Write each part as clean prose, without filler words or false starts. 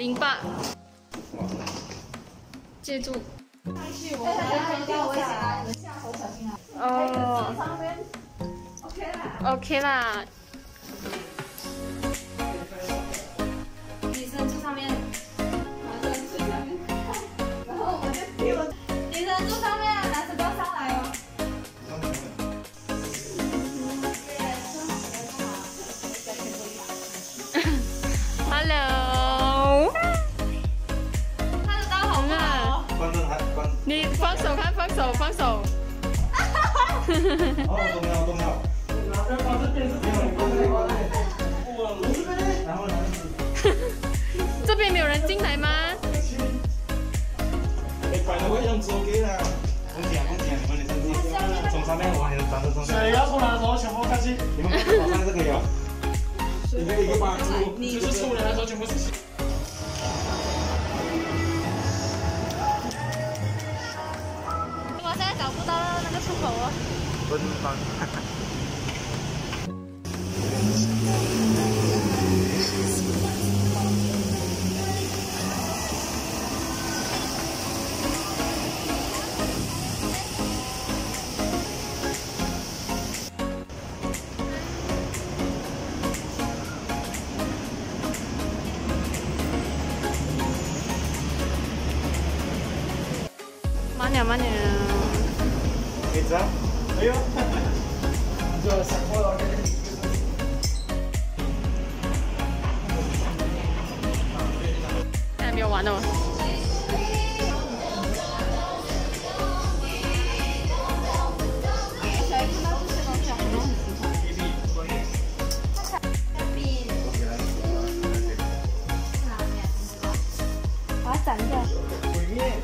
08，借住。哦 ，OK 啦。女生住上面，男生住下面，然后我就女生住上面，男生不要上来哦。Hello。 他的刀好慢哦。你放手看，放手，放手。 哦，动摇。 这边没有人进来吗？ 摆的位置是 OK 的。恭喜，你们的成绩从上面往你的掌声中。水要出来的时候全部开心。你们看早上这个有。一个把住，就是出来的时候全部是。 我现在找不到那个出口哦。 奔放。 慢点。 可以这样？哎呦，你就想过了。 还没有完呢。把它斩掉。 毁灭。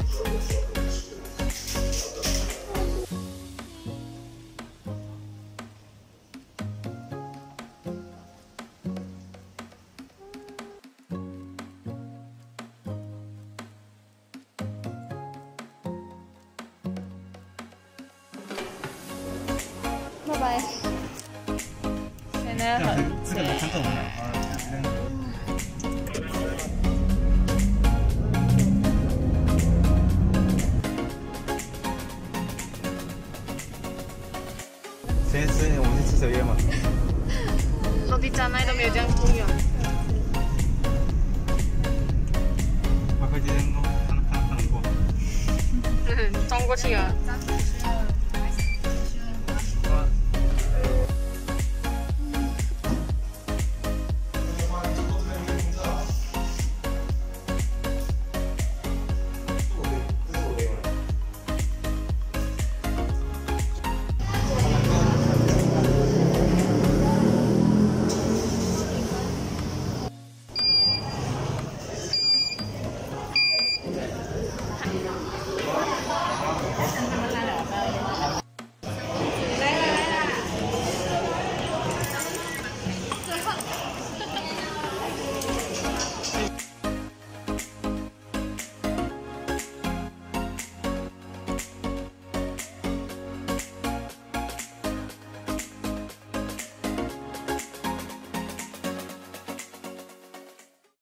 拜拜。现在很这个能看懂吗？现在是我们是吃宵夜嘛？ 落地站卖都没有这样贵啊。 快快这样看过。 装过去啊。